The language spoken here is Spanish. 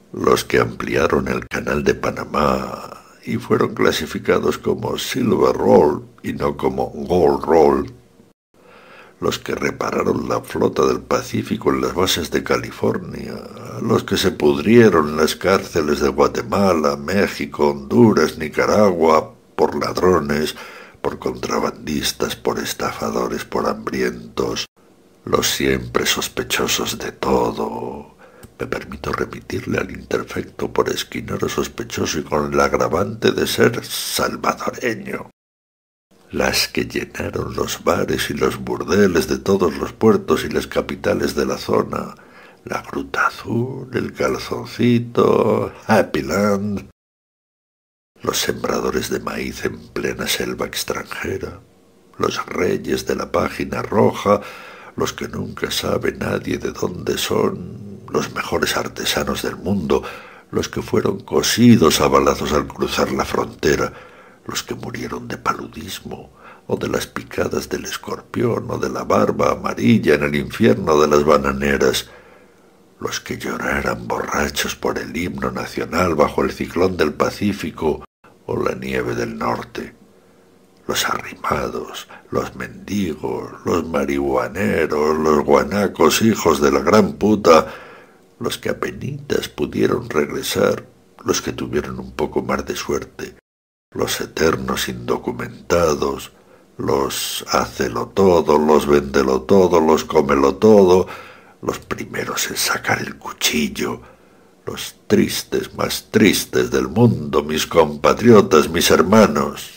los que ampliaron el canal de Panamá y fueron clasificados como Silver Roll y no como Gold Roll, los que repararon la flota del Pacífico en las bases de California, los que se pudrieron en las cárceles de Guatemala, México, Honduras, Nicaragua, por ladrones, por contrabandistas, por estafadores, por hambrientos, los siempre sospechosos de todo. Me permito remitirle al imperfecto por esquinero sospechoso y con el agravante de ser salvadoreño. Las que llenaron los bares y los burdeles de todos los puertos y las capitales de la zona, la Gruta Azul, el Calzoncito, Happyland, los sembradores de maíz en plena selva extranjera, los reyes de la página roja, los que nunca sabe nadie de dónde son, los mejores artesanos del mundo, los que fueron cosidos a balazos al cruzar la frontera, los que murieron de paludismo, o de las picadas del escorpión, o de la barba amarilla en el infierno de las bananeras, los que lloraran borrachos por el himno nacional bajo el ciclón del Pacífico o la nieve del norte, los arrimados, los mendigos, los marihuaneros, los guanacos hijos de la gran puta, los que apenitas pudieron regresar, los que tuvieron un poco más de suerte, los eternos indocumentados, los hácelo todo, los véndelo todo, los cómelo todo, los primeros en sacar el cuchillo, los tristes más tristes del mundo, mis compatriotas, mis hermanos.